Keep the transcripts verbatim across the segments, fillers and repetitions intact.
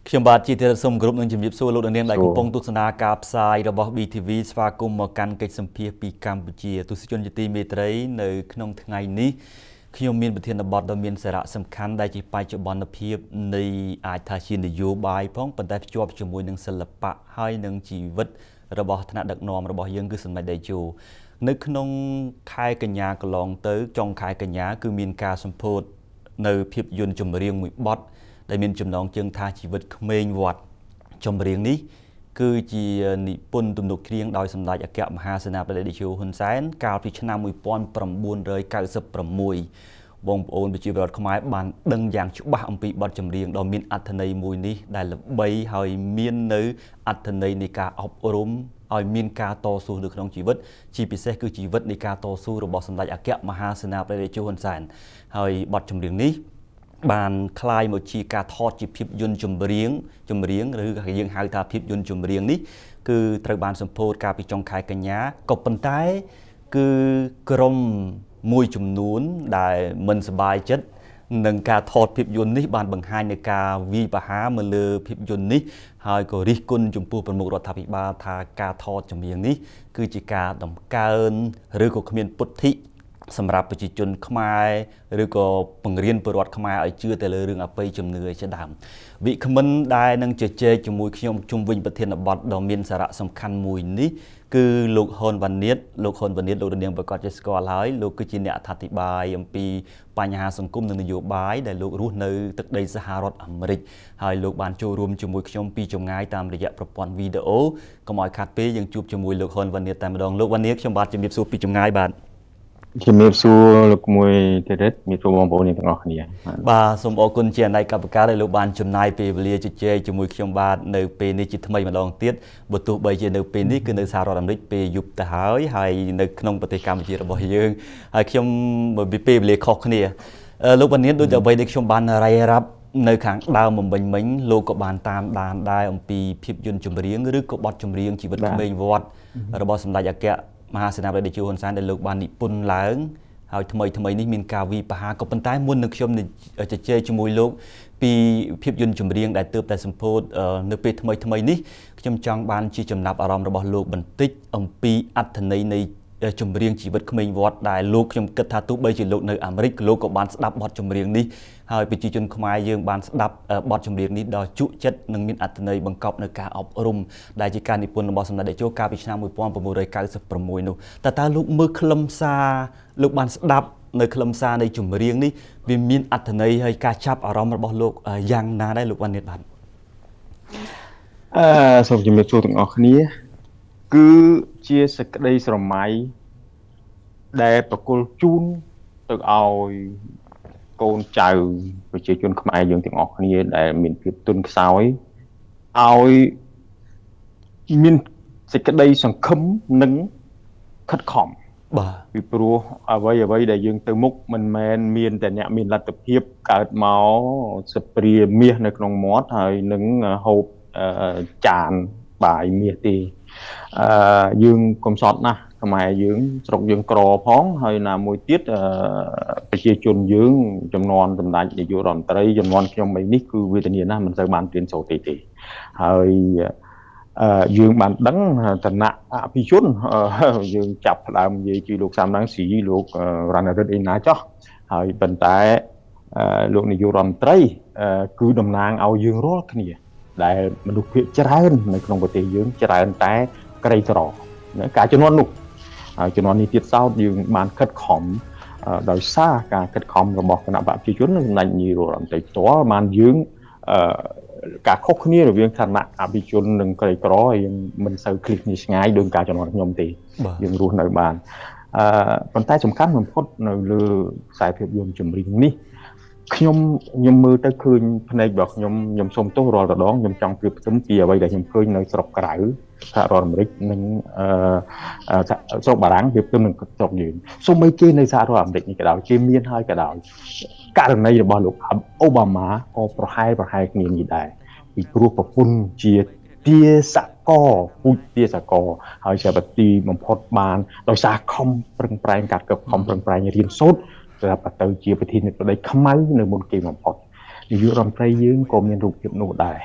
ខ្ញុំបាទជាទីសូមគ្រប់នឹងជំរាបសួរលោកនាងដែលកំពុងទស្សនាការផ្សាយរបស់ ប៊ី ធី វី ស្វាគមន៍មកកាន់កិច្ចសម្ភាសពីកម្ពុជាទស្សនិកជនជាទីមេត្រីនៅក្នុងថ្ងៃនេះខ្ញុំមានប្រធានបទដ៏មានសារៈសំខាន់ដែលជាបច្ចុប្បន្នភាពនៃអាចថាជានយោបាយផងប៉ុន្តែភ្ជាប់ជាមួយនឹងសិល្បៈហើយនឹងជីវិតរបស់ថ្នាក់ដឹកនាំរបស់យើងគឺសម្ដេចតេជោនៅក្នុងខែកញ្ញាកន្លងទៅចុងខែកញ្ញាគឺមានការសម្ពោធនៅភាពយន្តចម្រៀងមួយបទដែលមានចំណងជើងថាជីវិតក្មេងវត្តចម្រៀងនេះគឺជានិពន្ធទំនុកច្រៀងដោយសម្ដេចអគ្គមហាសេនាបតីតេជោហ៊ុនសែនកាលពីឆ្នាំmột nghìn chín trăm chín mươi sáuបងប្អូនប្រជាពលរដ្ឋខ្មែរបានដឹងយ៉ាងច្បាស់អំពីបទចម្រៀងដ៏មានអត្ថន័យមួយនេះដែលល្បីហើយមាននៅអត្ថន័យនៃការអប់រំឲ្យមានការតស៊ូនៅក្នុងជីវិតជាពិសេសគឺជីវិតនៃការតស៊ូរបស់សម្ដេចអគ្គមហាសេនាបតីតេជោហ៊ុនសែនហើយបទចម្រៀងនេះបានคล้ายមកជាការថតជាភាពយន្តចម្រៀងចម្រៀងឬយើងហៅថាភាពយន្តចម្រៀងនេះគឺត្រូវបានសម្ពោធកាលពីចុងខែកញ្ញាក៏ប៉ុន្តែគឺក្រុមមួយចំនួនដែលមិនសប្បាយចិត្តនឹងការថតភាពយន្តនេះបានបង្ហាញនៅការវាយប្រហារមកលើភាពយន្តនេះហើយក៏រិះគន់ចំពោះប្រមុខរដ្ឋាភិបាលថាការថតចម្រៀងនេះគឺជាការដំកើងឬក៏គ្មានពុទ្ធិសម្រាប់ប្រជាជនខ្មែរឬក៏បង្រៀនពលរដ្ឋខ្មែរឲ្យជឿទៅលើរឿងអបិយជំនឿជាដើមវិក្កាមិនដែលនឹងជជែកជាមួយខ្ញុំជុំវិញប្រធានបទដ៏មានសារៈសំខាន់មួយនេះគឺលោកហ៊ុនវ៉ានីតលោកហ៊ុនវ៉ានីតលោកនាងប្រកាសជាស្គាល់ហើយលោកគឺជាអ្នកអធិប្បាយអំពីបញ្ហាសង្គមនិងនយោបាយដែលលោករស់នៅទឹកដីសហរដ្ឋអាមេរិកហើយលោកបានចូលរួមជាមួយខ្ញុំពីចម្ងាយតាមរយៈប្រព័ន្ធវីដេអូកុំឲ្យខាត់ពេលយើងជួបជាមួយលោកហ៊ុនវ៉ានីតតែម្ដងលោកវ៉ានីតខ្ញុំបាទជំរាបសួរពីចម្ងាយបាទជំរាបសួរលោកមួយទៀតមានបងប្អូនទាំងអស់គ្នាបាទសូមអរគុណជាអនេកកម្មការដែលលោកបានចំណាយពេលវេលាជជែកជាមួយខ្ញុំបាទនៅពេលនេះជាថ្មីម្ដងទៀតបើទោះបីជានៅពេលនេះគឺនៅសហរដ្ឋអាមេរិកពេលយប់ទៅហើយហើយនៅក្នុងប្រទេសកម្ពុជារបស់យើងហើយខ្ញុំពីពេលវេលាខុសគ្នាលោកវ៉ានីតដូចតែអ្វីដែលខ្ញុំបានរាយរាប់នៅខាងដើមបំពេញមិញលោកក៏បានតាមដានដែរអំពីភាពយន្តចម្រៀងឬក៏បទចម្រៀងជីវិតក្មេងវត្តរបស់សម្ដេចអគ្គមហាសេនាបតីតេជោហ៊ុនសែនដែលលោកបាននិពន្ធឡើងហើយថ្មីថ្មីនេះមានការវិបហាក៏ប៉ុន្តែមុននឹងខ្ញុំជជែកជាមួយលោកពីភាពយន្តចម្រៀងដែលទើបតែសម្ពោធនៅពេលថ្មីថ្មីនេះខ្ញុំចង់បានជាចំណាប់អារម្មណ៍របស់លោកបន្តិចអំពីអត្ថន័យនៃចម្រៀងជីវិតក្មេងវត្តដែលលោកខ្ញុំគិតថាទោះបីជាលោកនៅអាមេរិកលោកក៏បានស្ដាប់បទចម្រៀងនេះហើយប្រជាជនខ្មែរយើងបានស្ដាប់បទចម្រៀងនេះដ៏ជក់ចិត្តនិងមានអត្ថន័យបង្កប់នៅការអប់រំដែលជាការនិពន្ធរបស់សម្ដេចតេជោកាលពីឆ្នាំmột nghìn chín trăm chín mươi sáuនោះតើតើលោកមើលខ្លឹមសារលោកបានស្ដាប់នៅខ្លឹមសារនៃចម្រៀងនេះវាមានអត្ថន័យហើយការចាប់អារម្មណ៍របស់លោកយ៉ាងណាដែរលោកវ៉ានីតបាទអឺសូមជំរាបសួរទាំងអស់គ្នាគឺជាសេចក្តីស្រមៃដែលប្រគល់ជូនទៅឲ្យកូនចៅប្រជាជនខ្មែរយើងទាំងអស់គ្នាដែលមានភាពទន់ខ្សោយឲ្យមានសេចក្តីសង្ឃឹមនិងខិតខំបាទពីព្រោះអ្វីអ្វីដែលយើងទៅមុខមិនមែនមានតែអ្នកមានលទ្ធភាពកើតមកសព្រាមាសនៅក្នុងមាត់ហើយនឹងហូបចានបាយមាសទេអឺយើងកំសត់ណាស់ខ្មែរយើងស្រុកយើងក្រផងហើយណាមួយទៀតប្រជាជនយើងចំនួនសម្ដេចនាយករដ្ឋមន្ត្រីចំនួនខ្ញុំឯនេះគឺវេទនាណាស់មិនសូវបានរៀនសូត្រទេទេហើយយើងបានដឹងឋានៈអភិជនយើងចាប់ផ្ដើមនិយាយពីលោកសំរងស៊ីលោករណរិទ្ធអេណាចោះហើយប៉ុន្តែលោកនាយករដ្ឋមន្ត្រីគឺតំណាងឲ្យយើងរាល់គ្នាដែលមនុស្សភាគច្រើននៅក្នុងប្រទេសយើងច្រើនតែក្រីក្រការជំនាន់នោះហើយជំនាន់នេះទៀតសោតយើងបានខិតខំដោយសារការខិតខំរបស់គណៈបព្វជិជនសម្ដេចនាយករដ្ឋមន្ត្រីផ្ទាល់បានយើងការខុសគ្នារវាងឋានៈអភិជននិងក្រីក្រយើងមិនសូវឃ្លីកគ្នាឆ្ងាយដូចការជំនាន់ខ្ញុំទេយើងរស់នៅបានអឺប៉ុន្តែសំខាន់បំផុតនៅលើខ្សែភាពយន្តចម្រៀងនេះខ្ញុំខ្ញុំមើលទៅឃើញភ្នែករបស់ខ្ញុំខ្ញុំសូមទោសរាល់ដងខ្ញុំចង់ប្រៀបផ្ទឹមពីអ្វីដែលខ្ញុំឃើញនៅស្រុកក្រៅសហរដ្ឋអាមេរិកនិងអឺស្រុកបារាំងប្រៀបផ្ទឹមនឹងស្រុកយើងសូម្បីគេនៅសហរដ្ឋអាមេរិកនេះក៏ដោយគេមានហើយក៏ដោយករណីរបស់លោកអូបាម៉ាក៏ប្រហែលប្រហែលគ្នានេះដែរពីព្រោះប្រពន្ធជាទាសកពូជទាសកហើយជាបទីបំផុតបានដោយសារខំប្រឹងប្រែងការកឹបខំប្រឹងប្រែងរៀនសូត្រស្រាប់តែទៅជាប្រធានាធិបតីខ្មៅនៅមុនគេបំផុតនាយករដ្ឋមន្ត្រីយើងក៏មានរូបភាពនោះដែរ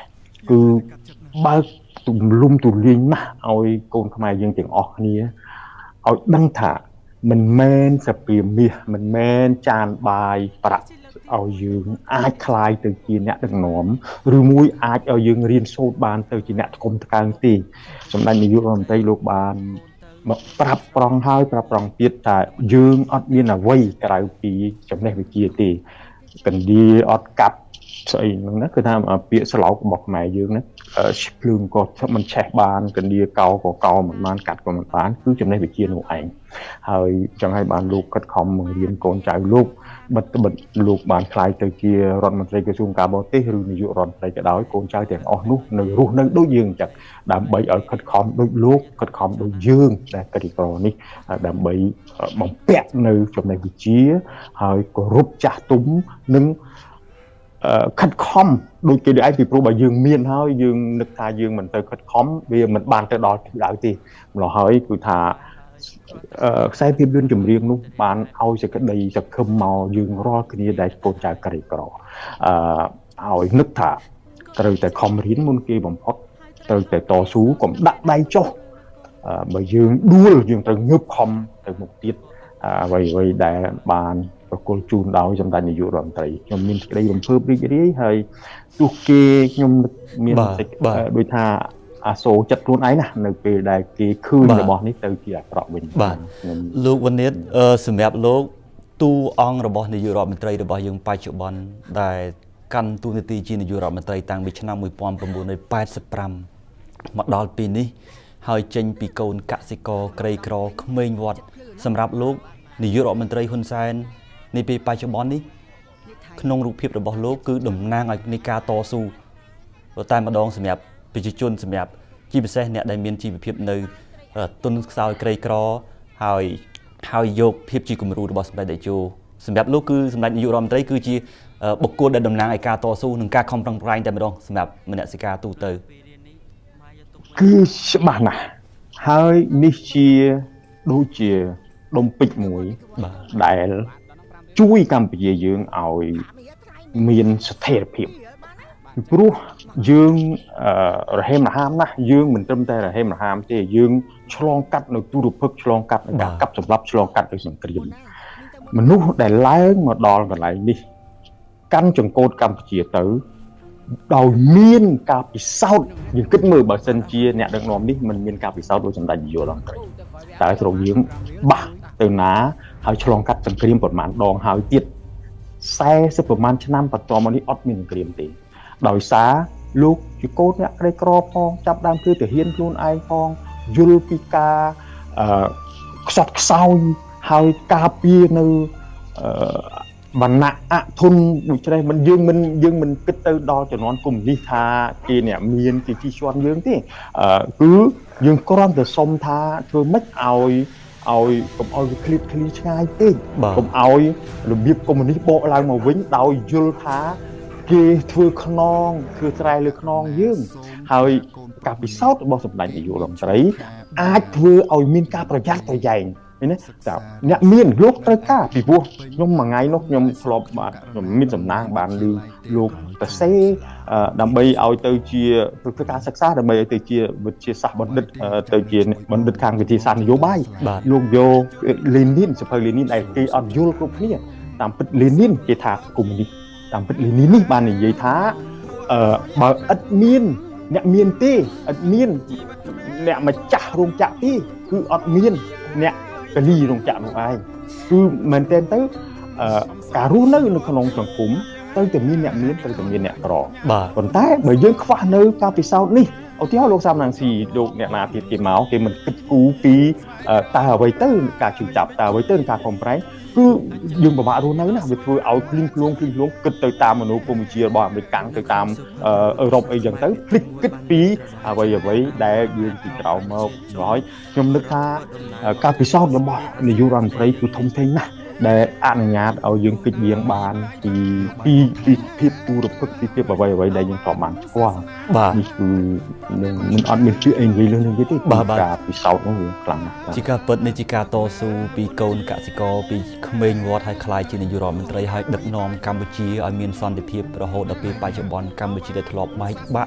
cứ bao tụm lum tụm liên mà ôi con không ai dân tiếng ọt này ôi đăng thả mình men sập biển mía mình men tràn bài bạcเอายืงอาจคลายtừจีนเนี่ยดังหนอมหรือมุ้ยอาจเอายืงเรียนโซบานtừจีนเนี่ยกรมการตีสำนักนายกรัฐมนตรีโลกบาลปรับปรองให้ปรับปรองเตี้ยแต่ยืงอดมีน่ะไว้กลายปีจำแนกวิจีตีกันดีอดกัดใส่นั่นคือทำเปียสลาวบอกหมายยืงนะพลึงก็มันแฉกบานกันดีเกาก็เกาเหมือนมันกัดก็มันบานคือจำแนกวิจีหนูเองให้จังให้บานลูกกัดคอมมือเรียนโกนใจลูกบัดบัดลูกบานคลายตัวเกียร์รอนมันใส่กระสุนกาโบเต้หรือนายกรอนใส่กระดาษโกนใจแต่อ๋อนุหนึ่งรูนั่งดูยืงจากดำใบเอากัดคอมดูลูกกัดคอมดูยืงแต่กระดิกรอนี่ดำใบมองแปะในจำในวิจีให้ก็รูปจ่าตุ้มนึงคัดคอมโดยเกี่ยวกับไอ้ปีโปรบยืงเมียนเฮายืงนึกทายืงมันเตยคัดคอมเบียมันบานเตยดอดาวตีเราเฮ้ยคือทาใช้พิมพ์ยืนจุ่มเรียงนุบานเอาจากกระดิ่งจากคำเมายืงรอคืนนี้ได้โกนจากกระดิ่งกรอเอานึกถาเตยแต่คอมริ้นมุนกีบ่มพอดเตยแต่ต่อสู้ก็ดักได้โจ้บยืงดูยืงเตยงึบคอมเตยหมกติดไว้ไว้ได้บานประกอบจูนดาวจำได้ในยุโรปไทยยมมินได้ยมเพิ่มรีรีให้ตุกเกยมมินโดยท่าอาโซจัดรุ่นไอ้นะในปีใดกีคืนในบ่อนี้เตยเกี่ยวกับวินบ้านลูกวันนี้สมัยลูกตู้องระบอบในยุโรปไทยระบอบยังปัจจุบันได้กันตู้ในตีจีนในยุโรปไทยต่างวิชนามุยปอมประมูลในแปดสิบปรำมาดอลปีนี้หายเจนปีโกนกสิกรไกรกรอขมิ้นวัดสำหรับลูกในยุโรปไทยคนไซน์ในปีปัจจุบันนี้ขนมรูปเพียบระบอบลูกคือดมนางในกาโตซูเราตายมาดองสมัยปีจุนสมัยจีบเสเนี่ยได้เมียนจีบเพียบในต้นสาวไกรกรอหายหายยกเพียบจีกุมรูระบอบสมัยเดจูสมัยลูกคือสมัยยุโรปไทยคือจีบุกโกได้ดมนางไอกาโตซูหนึ่งกาคอมรังไพร์แต่มาดองสมัยมันเนี่ยสิกาตูเตอคือฉบับน่ะหายนิเชียดูเชียดมปิดมวยได้ช่วยกัมพูชียืงเอาเมียนสเตอร์เพียบรู้ยืงระเฮมระหามนะยืงเหมือนเติมแต่ระเฮมระหามที่ยืงฉลองกัดในตู้รูปพึกฉลองกัดในการกับสำหรับฉลองกัดในสังเกตมนุษย์ได้ไล่มาดอลกันไหลนี่กันจงโกดกัมพูชีเต๋อดาวเมียนกาปิเศร้ายืงขึ้นมือแบบเซนเจียเนี่ยดังนอมนี่มันเมียนกาปิเศร้าโดยจำได้อยู่หลังแต่แต่ตรงยืงบ้าตื่นหนาหายฉลองกัดสังเกตประมาณดองหายติดแซ่สักประมาณชนะปัตตอมันนี่อดมีนเกรียมตีดอยสาลูกจุโกเนี่ยใครกรอพองจับดามคือแต่เฮียนคูนไอพองยูรูปิกาสอดเศร้าหายกาปีนือบรรณะทุนอยู่ใช่ไหมมันยืงมันยืงมันกึศตือดอจะนอนกลุ่มนิทากีเนี่ยเมียนกีที่ชวนยืงที่คือยืงกรอนแต่สมทาเธอไม่เอาเอาผมเอาคลิปคลิปง่ายตีผมเอาหรือบีบคอมมิวนิสต์โบราณมาวิ่งดาวยุลท้าเกย์ถือขนองคือใจหรือขนองยืงหายกับพิเศษบอกสำนักอยู่หลังใจอาจถือเอามีนกาประหยัดตัวใหญ่นี่แต่เนี่ยมีนลูกตะก้าปีบัวยมมาไงนกยมพลบบยมมีสำนักบางลือลูกแต่เซ่ดำใบเอาเตยเชียคือการศึกษาดำใบเตยเชียวิทยาศาสตร์บัณฑิตเตยเชียบัณฑิตทางวิทยาศาสตร์นโยบายลูกโยเลนินสเปอร์เลนินไอเกออนยูลกรุ๊ปเนี่ยตามปิดเลนินเกทากลุ่มนี้ตามปิดเลนินนี่บ้านนี่ยัยท้าบางอัดมีนเนี่ยมีนตีอัดมีนเนี่ยมาจ่าโรงจ่าตีคืออัดมีนเนี่ยกะลีโรงจ่าลงไปคือเหมือนเต้นเต้การูนนึกขนมสังคมเต้แต่มีเนี่ยมีเต้แต่มีเนี่ยกรอบคนใต้เมื่อยังคว้าเนื้อกาปิเซานี่เอาที่เขาลงสามนางสี่ดูเนี่ยนาทีกี่เมาส์ที่มันกิดกูปีตาไวเตอร์การจุดจับตาไวเตอร์การคอมไพร์คือยืมแบบว่ารู้นั้นนะไปทัวร์เอาคลิงคลงคลิงคลงกิดเตยตามมนุษย์กัมพูชีบ่อไปกังเตยตามเอ่อเออรบไอ้ยังเตยคลิกกิดปีเอาไว้ไว้ได้ยืมติดเรามาร้อยยมนึกท่าการพิสูจน์ระบอบในยุโรปไทยคือทงเทงนะได้อนุญาตเอายังกิดเบียงบานปีปีปีพิบปูรบปีพิบเอาไว้ไว้ได้ยังต่อมันกว่านี่คือมันอ่อนเป็นชื่อเองเลยเรื่องนี้ที่การพิสูจน์นั่นเองกลางจิกาเปิดในจิกาโตซูปีโกนกสิกรปีเขมรวอดให้คลายจีนในยุโรปมันไตรให้ดักนอมกัมพูชีเอาเมียนซอนเดพิบระโหดปีปัจจุบันกัมพูชีได้ทลบไม้บะ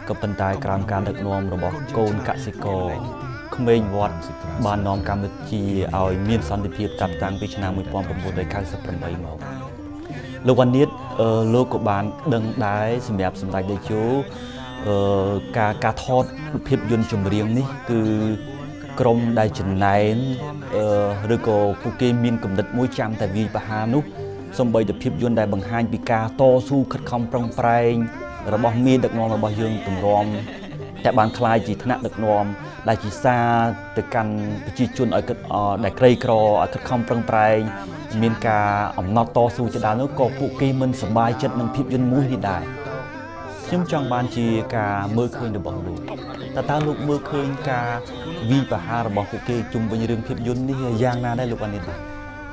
ก็เป็นตายกลางการដឹกนอมระบบโกนกสิกรเขมรวัดบ้านน้อมกำลังจีเอาเมียนสันติภาพจับตังพิชนามือปอมประมูลโดยการสับประมาณโลกวันนี้โลกกบาลดังได้สมัยสมัยได้ชูการการทอดเพียบยนต์จุ่มเรียงนี่คือกรมได้จันไหนหรือก็ผู้เกมินกำลังมวยจำแต่วีปะฮานุสมบัยเดเพียบยนต์ได้บางฮันปีกาโตสู้ขัดคำปรองไพรระบบมีดักนอมระบบยืนตุ่มรอมแต่บางคลายจีธนะดักนอมได้จีซาแต่กันจีจุนเอาขัดได้ไกรกรอเอาขัดคำปรองไพรมีกาอมนอโตสู้จะได้แล้วก็ผู้เกมันสบายจัดนังเพียบยนต์มุ้ยที่ได้ชิมจังบานจีกาเมื่อคืนเดบอกลูกแต่ตาลูกเมื่อคืนกาวีปะฮาระบอกผู้เกจุ่มเป็นเรื่องเพียบยนต์นี่ยางนาได้ลูกวันนี้บ้าง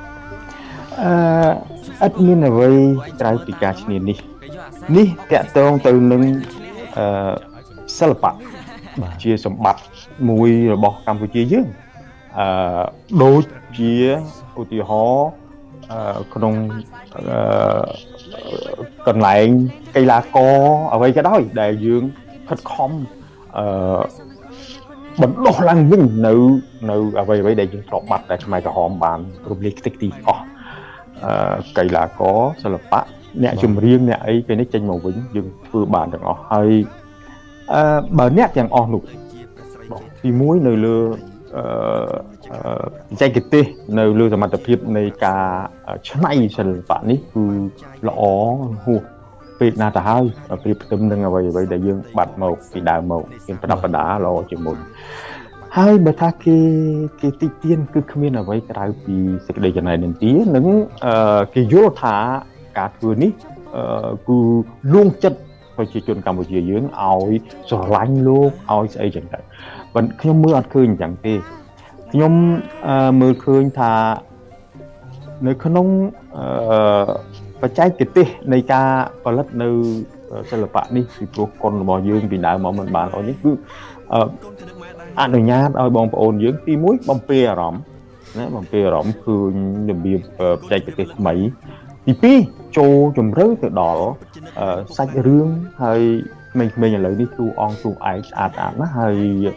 อันนี้นะเว้ยไตรปิกาชนิดนี้นี่แกะตรงตัวหนึ่งศิลปะเชียสมบัติมวยระบบกัมพูชีเยอะโดยเชียอุติหอขนมcòn lại cây lá co ở đây cái đó đại dương khất khom bẩn đỏ lăng vinh nữ nữ ở đây với đại dương trộn mặt tại mày cả hòm bàn public tích tì co cây lá có sao là bát nè chùm riêng nè ấy cái nét tranh màu vĩnh dương vừa bàn được ngỏ hay bờ nét chẳng on lục thì muối nơi lừaใจกิตติในเรื่องสมรรถภาพในการใช้ศิลปะนี้คือละอ๋อหัวปีนาตาให้ปีประตูนึงเอาไว้ไว้ได้ยังบัดหมกปีดาวหมกเป็นประดับประดาเราจมูกให้เบต้าเกเกติเตียนคือขมิ้นเอาไว้กลายปีสิกเดียนในหนึ่งปีหนึ่งเกโยธาการคืนนี้คือลุงจัดประชาชนกัมพูชียืนเอาสลายโลกเอาไอ้อย่างไรวันขยมมืออัดคืนอย่างที่ขยมมือคืนทาในขนมปัจจัยกิตติในการผลิตในศิลปะนี่คือพวกคนบ่อยืนปีดาวมองมันบานเอานี้คืออนุญาตเอาบองปอนยืนตีมุ้ยบอมเปียรอมนะบอมเปียรอมคือหนึ่งบีปัจจัยกิตติไหมตีปีโจจมเรื่องtừ đó sách rương hay mình mình lấy đi tu on tu ai à à nó hay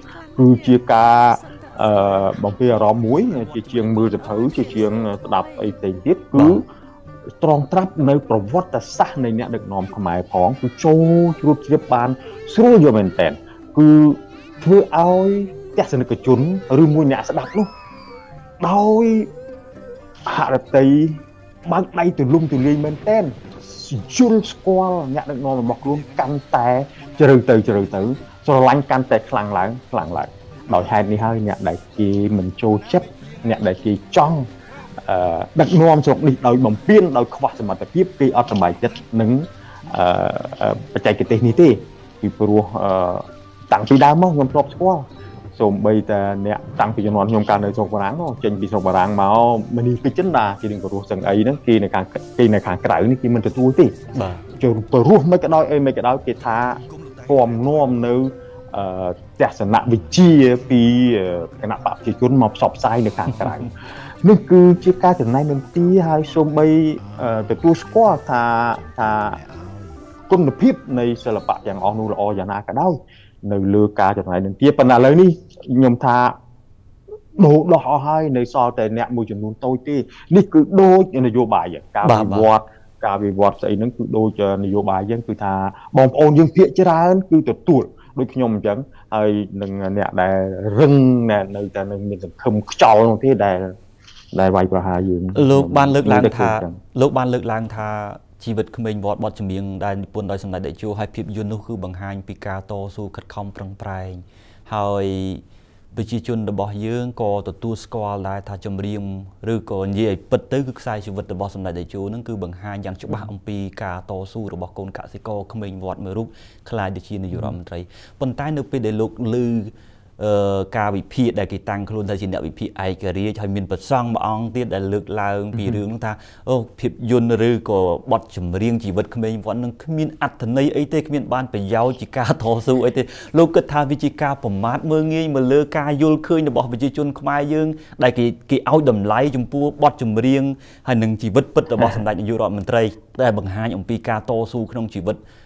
cứ chia ca bằng kia rò muối chia chiên mưa dập thử chia chiên đập ấy tình tiết cứ tròn trap nơi provot ta sát này nè được nòm khmai phóng cứโจชุดเรียบานสู้อยู่เหมือนแต่คือเธอเอาแกสนึกกระจุนหรือมวยเนี่ยสดับลูกโดยหาตีบางใดตัวลุ่มตัวเลี้ยงเหมือนเต้นจุลสกอลเนี่ยดังนอนบอกลุ่มกันแต่เจริญเติร์เจริญเติร์สลังกันแต่คลังหลังคลังหลังโดยให้นี่ให้เนี่ยได้กีมันโจเจ็บเนี่ยได้กีจ้องดักนอมสกนี่โดยบ่มเปี้ยนโดยขวัญสมรรถภาพกีอัตสบายจัดหนึ่งปัจจัยกิตตินิติคือปลัวต่างปีดาวมั้งยมพลบสกอลส่งไปแต่เนี่ยตั้งปีจำนวนยมการในส่งบารางเนาะเจนปีส่งบารางมามันนี่ปีจันดาที่ดึงกระรู้สังไอ้นั่นกีในการกีในการกระไรนี่กีมันจะตัวที่จนปรู้ไม่กระด้อยเอ้ไม่กระด้อยกีท้าฟอร์มน้อมเนื้อแต่สนะวิจีปีขณะปรับจีจุนมาสอบไซในการกระไรนั่นคือจีการถึงในหนึ่งปีให้ส่งไปแต่ตัวสกอตท้าท้าคุณภาพในศิลปะอย่างออนูละออย่างนากระด้อยในเลือกาจากไหนหนึ่งเทียบปัญหาเลยนี่ยมทาโดดห่อให้ในซอแต่เนี่ยมือจำนวนโตที่นี่คือโดยนโยบายอย่างการวิวัฒน์การวิวัฒน์ใส่นั่นคือโดยจะนโยบายยังคือทาบองโอนยังเพียรจรานั้นคือตัวตัวโดยขยมจังไอ้หนึ่งเนี่ยได้รึงเนี่ยในแต่หนึ่งมีสังคมเจ้าตรงที่ได้ได้ไวประหารยืนโลกบ้านเลิกล้างทาโลกบ้านเลิกล้างทาชีวิตขมิ้นวอดบอดจมียงได้ญี่ปุ่นได้สำหรับได้จูให้พิบยุนนู่คือบางฮันปีกาโตสู้ขัดคอมปรังไพรให้ไปจีจุนระบอบยืงก็ตัวตัวสกอลได้ถ้าจำเรียงหรือก็ยี่ปิดตื้อคือใส่ชีวิตระบอบสำหรับได้จูนั่นคือบางฮันยังจุบะอมปีกาโตสู้ระบอบโกนกะสิโกขมิ้นวอดเมื่อรูปคลายดิชีนอยู่รอมไตรปนใต้นึกไปได้ลุกลือการวิพีได้กี่ตังครูนได้จินเดวิพีไอกรีใช้มินปัดซ่องมาองที่ได้เลือกลายปีเรื่องท่าโอ้พิบยุนหรือก็บดจมเรียงจีบดขมิ้นวันนึงขมิ้นอัตในไอเต้ขมิ้นบ้านไปเย้าจิกาทอสู้ไอเต้ลูกกระทาวิจิกาผมมาดเมื่องี้มาเลือกกายุลเคยในบอกวิจิจุนขมายยืงได้กี่กี่เอาดำไหลจมปูบดจมเรียงให้หนึ่งจีบดปิดระบอกสำหรับยุโรปมันไตรได้บางหายองปีกาโตสู้ขนมจีบด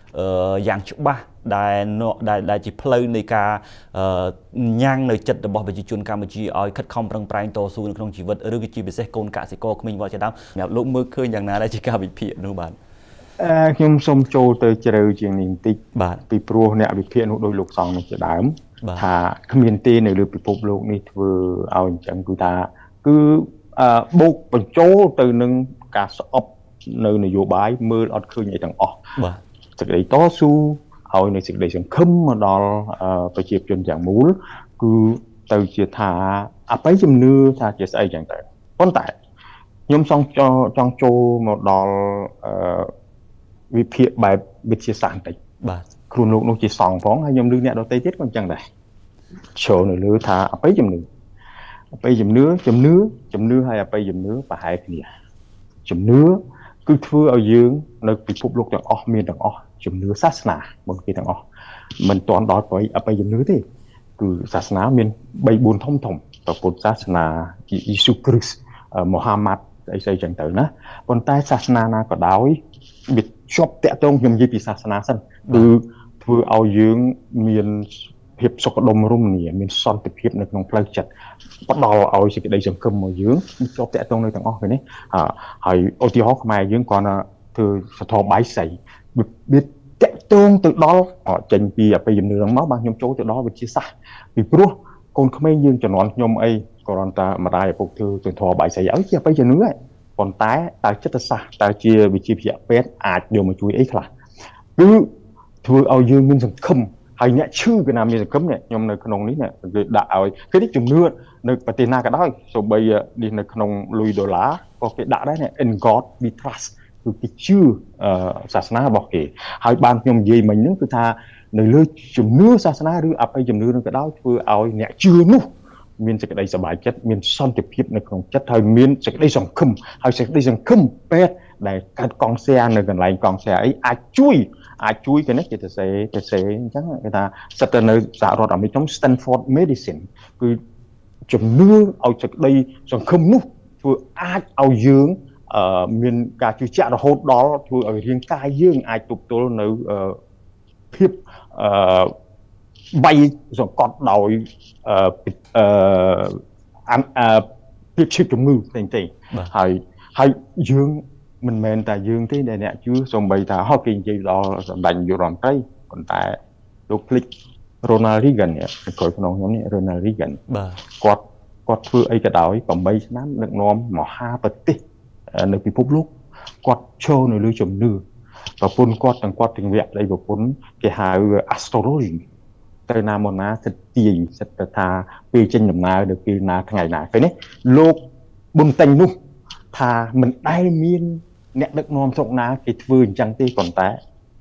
យ៉ាងច្បាស់ដែលដែលដែលជាផ្លូវនៃការញ៉ាំងនៅចិត្តរបស់ប្រជាជនកម្ពុជាឲ្យខិតខំប្រឹងប្រែងតស៊ូនៅក្នុងជីវិតឬក៏ជាពិសេសកូនកសិករក្មេងវត្តជាដើមសម្រាប់លោកមើលឃើញយ៉ាងណាដែលជាការវិភាគនោះបាទអឺខ្ញុំសូមចូលទៅជ្រៅជាងនេះបន្តិចបាទពីព្រោះអ្នកវិភាគនោះដោយលោកសង្ឃនោះជាដើមថាគ្មានទេនៅលើពិភពលោកនេះធ្វើឲ្យអញ្ចឹងគឺថាគឺអឺបូកបញ្ចូលទៅនឹងការស្អប់នៅនយោបាយមើលអត់ឃើញអីទាំងអស់បាទសេចក្តីតស៊ូឲ្យនៅសេចក្តីសង្ឃឹមមកដល់ប្រជាជនទាំងមូលគឺទៅជាថាអបិយជំនឿថាជាស្អីចឹងទៅប៉ុន្តែខ្ញុំចង់ចង់ចូលមកដល់អឺវិភាគបែបវិទ្យាសាស្ត្របន្តិចបាទគ្រូលោកនោះជាសង្ឃផងហើយខ្ញុំឮអ្នកដទៃទៀតក៏អញ្ចឹងដែរចូលនៅលើថាអបិយជំនឿអបិយជំនឿជំនឿជំនឿហើយអបិយជំនឿប្រហែលគ្នាជំនឿគឺធ្វើឲ្យយើងនៅពិភពលោកទាំងអស់មានទាំងអស់ជំនឿសាសនាបងគេទាំងអស់មិនទាន់ដល់ទៅអបិយជំនឿទេគឺសាសនាមានបីបួនធំធំព្រះពុទ្ធសាសនាយេស៊ូគ្រីស្ទមូហាម៉ាត់អីស្អីចឹងទៅណាប៉ុន្តែសាសនាណាក៏ដោយវាជាប់តាក់ទងខ្ញុំនិយាយពីសាសនាសិនគឺធ្វើឲ្យយើងមានភាពសុខដុមរមនាមានសន្តិភាពនៅក្នុងផ្លូវចិត្តផ្ដល់ឲ្យសេចក្តីសង្ឃឹមមកយើងជាប់តាក់ទងនៅទាំងអស់នេះហើយឧទាហរណ៍ខ្មែរយើងគ្រាន់តែធ្វើសធបាយស័យវាតាក់ទងទៅដល់ចេញពីអបិយជំនឿហ្នឹងមកបាទខ្ញុំចូលទៅដល់វិទ្យាសាស្ត្រពីព្រោះកូនក្មេងយើងជំនាន់ខ្ញុំអីគ្រាន់តែម្ដាយឪពុកធ្វើទៅធម៌បាយស័យឲ្យជាអបិយជំនឿហ្នឹងប៉ុន្តែតើចិត្តសាស្ត្រតើជាវិជ្ជាភយពេទ្យអាចយកមកជួយអីខ្លះគឺធ្វើឲ្យយើងមានសង្ឃឹមហើយអ្នកឈឺគេណាមានសង្ឃឹមនេះខ្ញុំនៅក្នុងនេះគេដាក់ឲ្យគេនេះជំនឿនៅប្រទេសណាក៏ដោយសូម្បីនេះនៅក្នុងលុយដុល្លារក៏គេដាក់ដែរ in God we trust គឺគេជឿសាសនារបស់គេហើយបានខ្ញុំនិយាយមិញហ្នឹងគឺថានៅលើជំនឿសាសនាឬអបិយជំនឿនឹងក៏ដោយធ្វើឲ្យអ្នកជឿនោះមានសេចក្តីសប្បាយចិត្តមានសន្តិភាពនៅក្នុងចិត្តហើយមានសេចក្តីសង្ឃឹមហើយសេចក្តីសង្ឃឹមពេទ្យដែលកាត់កង់ស៊ែនៅកន្លែងកង់ស៊ែអីអាចជួយអាចជួយគេនេះគេទៅសេទៅសេអញ្ចឹងគេថាសិតទៅនៅសហរដ្ឋអាមេរិកក្នុង Stanford Medicine គឺជំនឿឲ្យសេចក្តីសង្ឃឹមនោះធ្វើអាចឲ្យយើងអឺមានការជឿជាក់រហូតដល់ធ្វើឲ្យរាងកាយយើងអាចទប់ទល់នៅភាពអឺបីសង្កត់ដោយអឺអឺភាពឈឺជំងឺផ្សេងៗហើយហើយយើងមិនមែនតែយើងទេដែលអ្នកជឿសូម្បីថាហោះគេនិយាយដល់សម្ដេចនាយករដ្ឋមន្ត្រីប៉ុន្តែលោកភ្លេច Ronald Reagan នេះក្រោយក្នុងខ្ញុំនេះ Ronald Reagan បាទគាត់គាត់ធ្វើអីក៏ដោយ8ឆ្នាំដឹកនាំមហាប្រទេសនៅពិភពលោកគាត់ឈរនៅលើជំនឿប្រពន្ធគាត់ទាំងគាត់ទាំងវគ្គនៃប្រពន្ធគេហៅ astrology ទៅណាមកណាសិតទាយសិតថាពេលចេញដំណើរនៅពេលណាថ្ងៃណាពេលនេះលោកប៊ុនតេញនោះថាមិនដែលមានអ្នកដឹកនាំស្រុកណាគេធ្វើអញ្ចឹងទេប៉ុន្តែ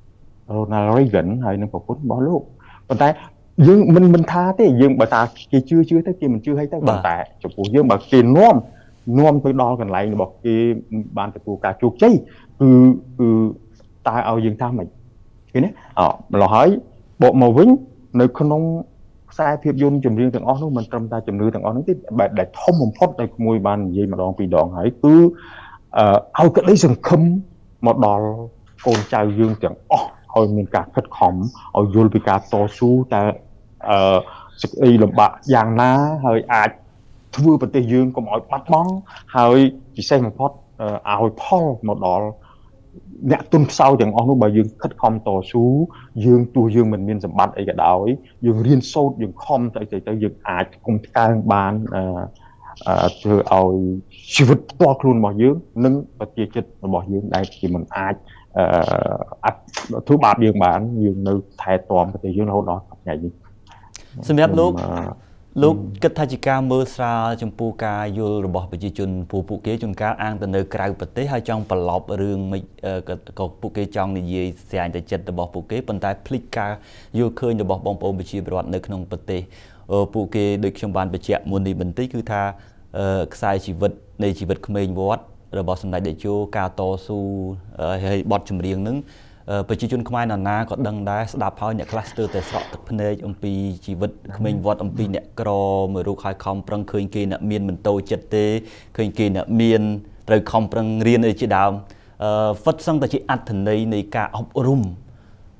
Ronald Reagan ហើយនឹងប្រពន្ធរបស់លោកប៉ុន្តែយើងមិនមិនថាទេយើងបើថាគេជឿជឿទៅគេមិនជឿឲ្យទៅប៉ុន្តែចំពោះយើងបើគេនាំនាំទៅដល់កន្លែងរបស់គេបានទទួលការជោគជ័យគឺគឺតើឲ្យយើងថាម៉េចឃើញទេអម្ល៉េះហើយបកមកវិញនៅក្នុងខ្សែភាពយន្តចម្រៀងទាំងអស់នោះមិនត្រឹមតែជំនឿទាំងអស់នោះទេបែបដែលធំបំផុតដែលក្មួយបាននិយាយម្ដងពីរដងហើយគឺអឺឲ្យក្តីសង្ឃឹមមកដល់កូនចៅយើងទាំងអស់ឲ្យមានការខិតខំឲ្យយល់ពីការតស៊ូតែអឺសេចក្តីលំបាកយ៉ាងណាហើយអាចធ្វើប្រទេសយើងកុំឲ្យបាត់បង់ហើយពិសេសបំផុតឲ្យផលមកដល់អ្នកទុនខ្សោយទាំងអស់នោះបើយើងខិតខំតស៊ូយើងទោះយើងមិនមានសម្បត្តិអីក៏ដោយយើងរៀនសូត្រយើងខំទៅទៅយើងអាចគុំថ្កើងបានអឺធ្វើឲ្យជីវិតផ្ទាល់ខ្លួនរបស់យើងនិងប្រជាជាតិរបស់យើងដែលជាមិនអាចអឺអាចធ្វើបាបយើងបានយើងនៅថែទាំប្រទេសយើងរហូតដល់ថ្ងៃនេះសម្រាប់លោកលោកគិតថាជាការមើលស្រាលចំពោះការយល់របស់ប្រជាជនពួកពួកគេជួនកាលអាងទៅនៅក្រៅប្រទេសហើយចង់ប្រឡប់រឿងមិនក៏ពួកគេចង់និយាយស្រាយតែចិត្តរបស់ពួកគេប៉ុន្តែភ្លេចការយល់ឃើញរបស់បងប្អូនប្រជាពលរដ្ឋនៅក្នុងប្រទេសពួកគេដូចខ្ញុំបានបញ្ជាក់មុននេះបន្តិចគឺថាខ្សែជីវិតនៃជីវិតក្មេងវត្តរបស់សម្ដេចតេជោការតស៊ូហើយបទចម្រៀងហ្នឹងប្រជាជនខ្មែរណានាក៏ដឹងដែរស្ដាប់ហើយអ្នកខ្លះស្ទើរតែស្រក់ទឹកភ្នែកអំពីជីវិតក្មេងវត្តអំពីអ្នកក្រមួយរូបហើយខំប្រឹងឃើញគេអ្នកមានមិនតូចចិត្តទេឃើញគេអ្នកមានត្រូវខំប្រឹងរៀនអីជាដើមអឺហ្វិតសឹងតែជាអត្ថន័យនៃការអប់រំ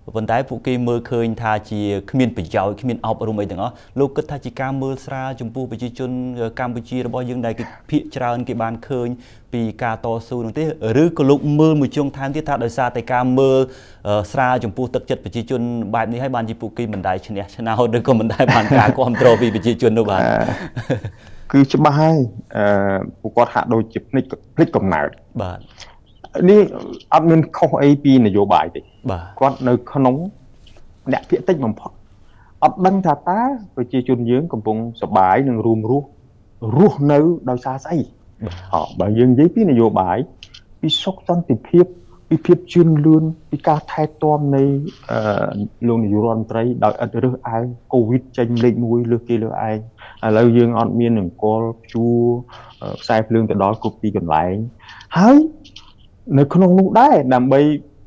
ប៉ុន្តែពួកគេមើលឃើញថាជាគ្មានប្រយោជន៍គ្មានអប់រំអីទាំងអស់លោកគិតថាជាការមើលស្រាលចំពោះប្រជាជនកម្ពុជារបស់យើងដែលគេភាគច្រើនគេបានឃើញពីការតស៊ូនោះទេឬក៏លោកមើលមួយជុំថែមទៀតថាដោយសារតែការមើលស្រាលចំពោះទឹកចិត្តប្រជាជនបែបនេះហើយបានជាពួកគេមិនដែលឈ្នះឆ្នោតឬក៏មិនដែលបានការគ្រប់គ្រងពីប្រជាជននោះបាទគឺច្បាស់ហើយអឺពួកគាត់ហាក់ដូចជាភ្លេចភ្លេចកំណើតបាទនេះអត់មានខុសអីពីនយោបាយទេបាទគាត់នៅក្នុងអ្នកភាគតិចបំផុតអត់ដឹងថាតើប្រជាជនយើងកំពុងសប្បាយនឹងរួមរស់រស់នៅដោយសារស្អីអើបើយើងនិយាយពីនយោបាយពីសុខសន្តិភាពពីភាពជឿនលឿនពីការថែទាំនៃអឺលោកនាយករដ្ឋមន្ត្រីដោយឥតរើសអើងកូវីដចេញលេខមួយលើគេលើឯងឥឡូវយើងអត់មាននង្គ័លព្យួរខ្សែភ្លើងទៅដល់គ្រប់ទីកន្លែងហើយនៅក្នុងនោះដែរដើម្បី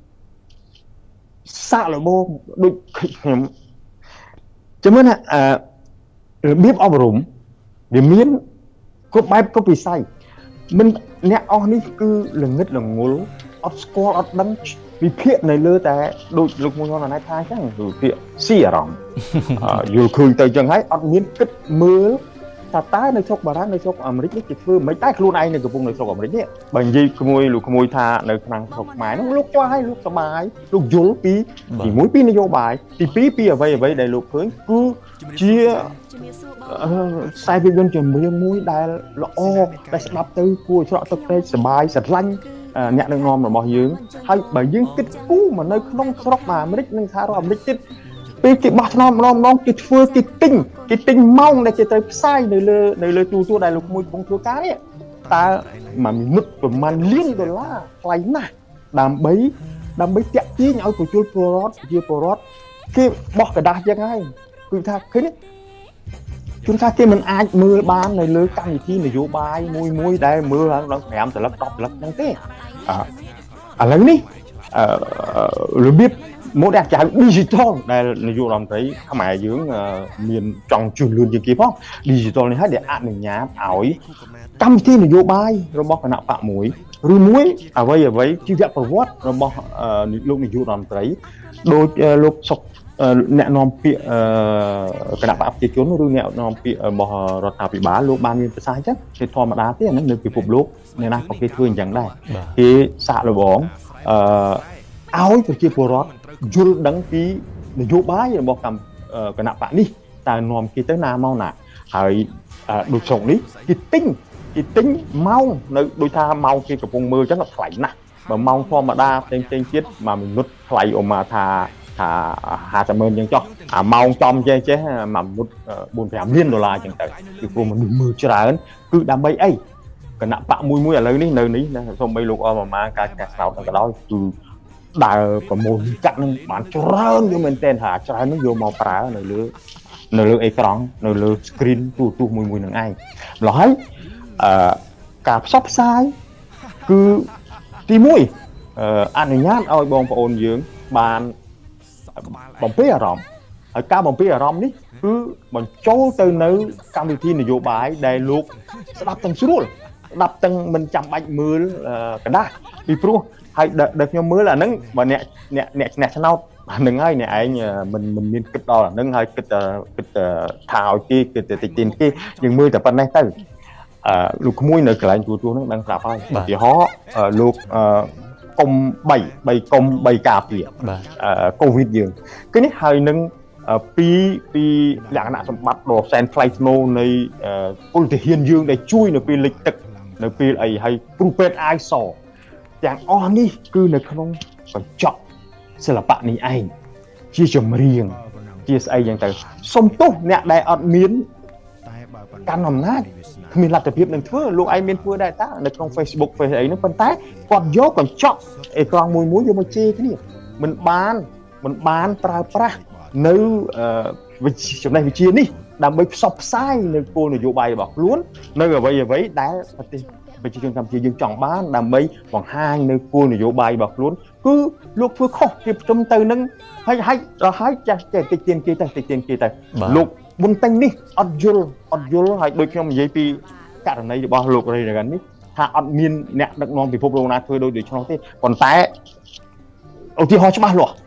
សាកល្បងដូចខ្ញុំជំនឿថាអឺរបៀបអប់រំវាមានគ្រប់បែបគ្រប់វិស័យមិនអ្នកអស់នេះគឺល្ងឹតល្ងល់អត់ស្គាល់អត់ដឹងវិភាគនៅលើតែដូចលោកមួយគាត់ណែថាអញ្ចឹងវិភាគស៊ីអារម្មណ៍យល់ឃើញទៅអញ្ចឹងហើយអត់មានគិតមើលថាតើនៅស្រុកបារាំងនៅស្រុកអាមេរិកនេះគេធ្វើមិនតែខ្លួនឯងនៅកំពុងនៅស្រុកអាមេរិកនេះបើនិយាយក្មួយលោកក្មួយថានៅក្នុងស្រុកខ្មែរនោះលោកខ្វះហើយលោកសប្បាយលោកយល់ពីទីមួយពីនយោបាយទីពីរពីអ្វីអ្វីដែលលោកឃើញគឺជាខ្សែភាពយន្តចម្រៀងមួយដែលល្អដែលស្ដាប់ទៅគួរច្រកទឹកភ្នែកសប្បាយស្រឡាញ់អ្នកដឹកនាំរបស់យើងហើយបើយើងគិតគូរមកនៅក្នុងស្រុកអាមេរិកនិងសហរដ្ឋអាមេរិកទៀតពេលគេបោះឆ្នោតម្ដងម្ដងគេធ្វើគេទិញគេទិញម៉ោងដែលគេត្រូវផ្សាយនៅលើនៅលើទូរទស្សន៍ដែលលោកមួយកំពុងធ្វើការនេះតើមួយមីនិតប្រហែលលានដុល្លារថ្លៃណាស់ដើម្បីដើម្បីតាក់ទាញឲ្យប្រជាពលរដ្ឋប្រជាពលរដ្ឋគេបោះกระดาษយ៉ាងហើយគឺថាឃើញជួនកាលគេមិនអាចមើលបាននៅលើកម្មវិធីនយោបាយមួយមួយដែលមើលឡើងដល់ប្រាំសន្លឹកដប់សន្លឹកហ្នឹងទេអឺឥឡូវនេះអឺរបៀបម៉ូដែលចៅ digital ដែលនាយករដ្ឋមន្ត្រីខ្មែរយើងមានចង់ជួយលឿនជាងគេផង digital នេះហើយដែលអនុញ្ញាតឲ្យកម្មវិធីនយោបាយរបស់គណៈបកមួយឬមួយអ្វីអ្វីជីវប្រវត្តិរបស់លោកនាយករដ្ឋមន្ត្រីដោយលោកសុកអ្នកនាំពាក្យគណៈបកប្រជាជនឬអ្នកនាំពាក្យរបស់រដ្ឋាភិបាលលោកបានមានប្រសាសន៍អញ្ចឹងជាធម្មតាទេអាហ្នឹងនៅពិភពលោកអ្នកណាក៏គេធ្វើអញ្ចឹងដែរគេសាកល្បងអឺឲ្យប្រជាពលរដ្ឋយល់ដឹងពីនយោបាយរបស់គណៈបកនេះតើនាំគេទៅណាមកណាហើយដូចស្រុកនេះគេទិញគេទិញម៉ោងនៅដូចថាម៉ោងគេកំពុងមើលអញ្ចឹងថ្លៃណាស់បើម៉ោងធម្មតាផ្សេងផ្សេងទៀតមួយមីនិតថ្លៃអ៊ុំថាថាហាសិបម៉ឺនអញ្ចឹងចុះអាម៉ោងចំចេះចេះមួយមីនិតបួន ប្រាំលានដុល្លារអញ្ចឹងទៅគឺព្រោះមនុស្សមើលច្រើនគឺដើម្បីអីគណៈបកមួយមួយឥឡូវនេះនៅនេះសូម្បីលោកអមម៉ាការកាសស្នោតនឹងក៏ដោយគឺដើរប្រមូលកាក់នឹងបានច្រើនយូរមែនទែនថាច្រើននឹងយកមកប្រើនៅលើនៅលើអេក្រង់នៅលើ screen ទូរទស្សន៍មួយមួយនឹងឯងម្ល៉េះហើយអឺការផ្សព្វផ្សាយគឺទីមួយអនុញ្ញាតឲ្យបងប្អូនយើងបានបំពេញអារម្មណ៍ហើយការបំពេញអារម្មណ៍នេះគឺបញ្ចូលទៅនៅកម្មវិធីនយោបាយដែលលោកស្ដាប់ទាំងស្រួលស្ដាប់ទាំងមិនចាំបាច់មើលกระดาษពីព្រោះហើយដល់ខ្ញុំមើលអាហ្នឹងបើអ្នកអ្នកអ្នកឆ្នះឆ្នោតហ្នឹងហើយអ្នកឯងមិនមិនមានគិតដល់អាហ្នឹងហើយគិតគិតថាឲ្យគេគិតតិចទៀនគេយើងមើលតែប៉ុណ្ណេះទៅអឺលោកក្មួយនៅកន្លែងទូទួលហ្នឹងដឹងស្រាប់ហើយឧទាហរណ៍លោកអឺកុំ3 3កុំ3ការពារអឺកូវីដយើងគឺនេះហើយនឹងពីពីលក្ខណៈសម្បត្តិដ៏សែនថ្លៃថ្នូរនៃពលទាហានយើងដែលជួយនៅពេលលិចទឹកនៅពេលអីហើយគ្រូពេទ្យអាយសទាំងអស់នេះគឺនៅក្នុងកញ្ចក់សិល្បៈនេះឯងជាចម្រៀងជាស្អីយ៉ាងទៅសុំទោសអ្នកដែលអត់មានកាន់អំណាចគ្មានលទ្ធភាពនឹងធ្វើលោកឯងមានធ្វើដែរតានៅក្នុង Facebook Face អីហ្នឹងប៉ុន្តែគាត់យកកញ្ចក់អេក្រង់មួយមួយយកមកជេរគ្នាមិនបានមិនបានប្រើប្រាស់នៅចំណេះវិជ្ជានេះដើម្បីផ្សព្វផ្សាយនៅគោលនយោបាយរបស់ខ្លួននៅអ្វីអ្វីដែលប្រទេសប្រជាជនកម្ពុជាយើងចង់បានដើម្បីបង្ហាញនៅគោលនយោបាយរបស់ខ្លួនគឺលោកធ្វើខុសពីប្រជុំទៅនឹងហើយហើយដល់ហើយចាស់ចេះតិចទៀនគេទៅតិចទៀនគេទៅលោកប៊ុនតេងនេះអត់យល់អត់យល់ហើយដូចខ្ញុំនិយាយពីករណីរបស់លោករ៉េរ៉ាននេះថាអត់មានអ្នកដឹកនាំពិភពលោកណាធ្វើដូចដូច្នោះទេប៉ុន្តែឧទាហរណ៍ច្បាស់លាស់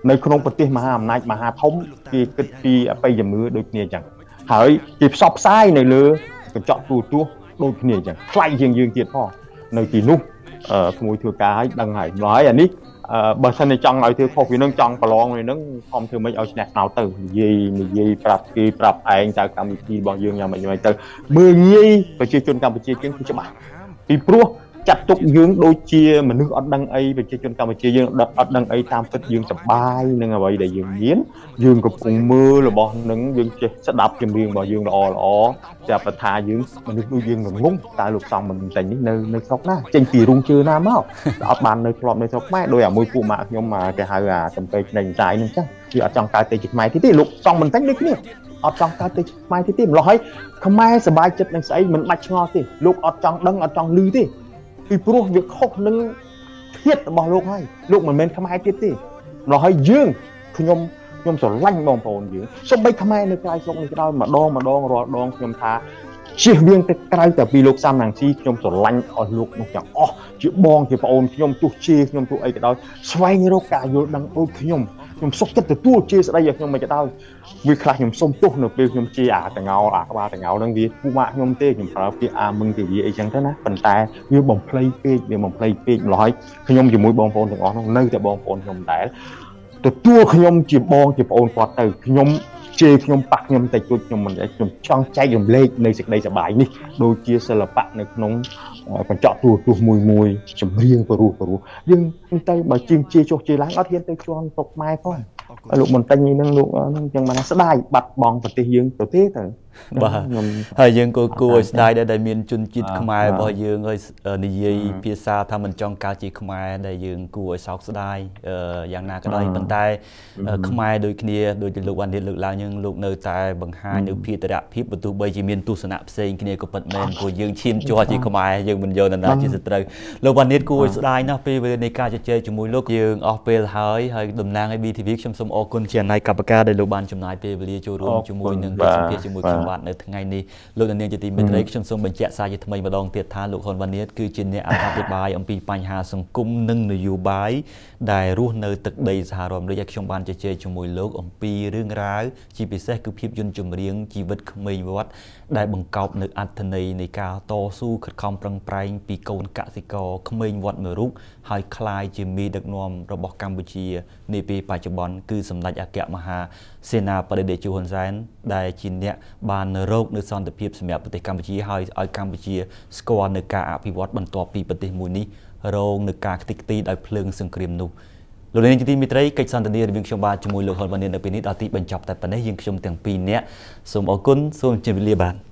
nơi không bật tiền mà hàm này mà hà thông thì cái thì bây giờ mới đôi kia chẳng hỏi kịp sọc sai này lừa cái chọn tù tua đôi kia chẳng lại riêng riêng tiền ho nơi thì nút ờ mùi thừa cá đăng hải nói à nít bờ sân này trong nói thừa khô vì nâng trong và lon này nâng không thừa mấy ở snap nào từ gì gì prap kia prap anh ta Campuchia bao nhiêu nhà mình như vậy từ mười nhi và chia chun Campuchia kiến cho bạn vì pro chặt tục dương đôi chia mà nước ở đăng ấy về chia chun Campuchia dương đặt ở đăng ấy tam phết dương sập bay nên là vậy để dương biến dương cục cùng mưa là bọn nâng dương sẽ đập chìm riêng bọn dương là o là o chả phải tha dương mà nước đôi dương là ngúng tại lục xong mình thành những nơi nơi sóc na trên kỳ rung chưa nam máu ở bàn nơi club nơi sóc mát đôi à môi phụ mạc nhưng mà cái hai à tầm cây nành trái nên chắc thì ở trong cái tây chích mai thì tí lục xong mình tách đích nè ở trong cái tây chích mai thì tí lo hay không ai sờ bài chích này sấy mình bạch ngon thì lục ở trong đăng ở trong lư thì vì pro việc khóc nâng thiết bỏ lục hay lục mình men không ai thiết thì lo hay dương thì nhom nhom sổ lanh bồng bồn dương xong bây không ai nơi cái sông này cái đó mà đo mà đo rồi đo nhom thà chỉ riêng cái cái từ vì lục sam nàng chi nhom sổ lanh ở lục một chẳng ó chữ bong chữ bồn nhom tu chi nhom tu ấy cái đó xoay như đâu cả vô đăng ôi nhom nhom sốc chất từ tu chi sẽ đây nhom mấy cái đó vì khai nhom sông tu nửa bên nhom chi àแต่เงาอ่ะcác bạnแต่เงาดังดีผู้มาnhom tê nhom phải phía à mừng thì gì ấy chẳng thếណាប៉ុន្តែវាបំភ្លៃពេកវាបំភ្លៃពេកម្ល៉េះខ្ញុំជាមួយបងប្អូនទាំងអស់នោះនៅតែបងប្អូនខ្ញុំដែរទទួលខ្ញុំជាបងជាប្អូនគាត់ទៅខ្ញុំជេរខ្ញុំប៉ះខ្ញុំតែជួយខ្ញុំមិនខ្ញុំចង់ចែករំលែកនៅសេចក្តីសប្បាយនេះដូចជាសិល្បៈនៅក្នុងកញ្ចក់ទូរទស្សន៍មួយមួយចម្រៀងព្រោះព្រោះយើងទៅបើជាងជេរចុះជេរឡើងអត់ហ៊ានទៅជន់ទុកម៉ែផងលោកមិនតែញនឹងលោកហ្នឹងចឹងបានស្ដាយបាត់បង់ប្រទេសយើងទៅទេទៅបាទហើយយើងក៏គួរឲ្យស្ដាយដែរដែលមានជនជាតិខ្មែររបស់យើងហើយនិយាយភាសាថាមិនចង់កើតជាខ្មែរដែលយើងគួរឲ្យសោកស្ដាយយ៉ាងណាក៏ដោយប៉ុន្តែខ្មែរដូចគ្នាដូចជាលោកវណ្ណនេះលើកឡើងយើងលោកនៅតែបង្ហាញនៅភារៈភាពបើទោះបីជាមានទស្សនៈផ្សេងគ្នាក៏ពិតមែនព្រោះយើងឈានជាប់ជាខ្មែរយើងមិនយកនរណាជាសត្រូវលោកវណ្ណនេះគួរឲ្យស្ដាយណាស់ពេលវេលានៃការជជែកជាមួយលោកយើងអស់ពេលហើយហើយតំណាងឲ្យ ប៊ី ធី វី ខ្ញុំសូមអរគុណជាអាណ័យកម្មការដែលលោកបានចំណាយពេលវេលាចូលរួមជាមួយនឹងកិច្ចសម្ភាសជាមួយខ្ញុំបាទនៅថ្ងៃនេះលោកនាងជាទីមេត្រីខ្ញុំសូមបញ្ជាក់សារជាថ្មីម្ដងទៀតថាលោកហ៊ុនវណ្ណនេះគឺជាអ្នកអធិប្បាយអំពីបញ្ហាសង្គមនិងនយោបាយដែលរស់នៅទឹកដីសហរដ្ឋអាមេរិកហើយខ្ញុំបានជជែកជាមួយលោកអំពីរឿងរ៉ាវជាពិសេសគឺភាពយន្តចម្រៀងជីវិតក្មេងវត្តដែលបង្កប់នៅអត្ថន័យនៃការតស៊ូខិតខំប្រឹងប្រែងពីកូនកសិករក្មេងវត្តមួយរូបហើយคล้ายជាមេដឹកនាំរបស់កម្ពុជានាពេលបច្ចុប្បន្នគឺសម្ដេចអគ្គមហាសេនាបតីតេជោហ៊ុនសែនដែលជាអ្នកបានរកនៅសន្តិភាពសម្រាប់ប្រទេសកម្ពុជាហើយឲ្យកម្ពុជាស្គាល់នៅការអភិវឌ្ឍបន្ទាប់ពីប្រទេសមួយនេះរងនឹងការខ្ទេចខ្ទីដោយភ្លើងសង្គ្រាមនោះលោកនាងជាទីមេត្រីកិច្ចសន្ទនារវាងខ្ញុំបាទជាមួយលោកហ៊ុនវណ្ណនេះនៅពេលនេះដល់ទីបញ្ចប់តែប៉ុណ្ណេះយើងខ្ញុំទាំងពីរនាក់សូមអរគុណសូមជម្រាបលាបាទ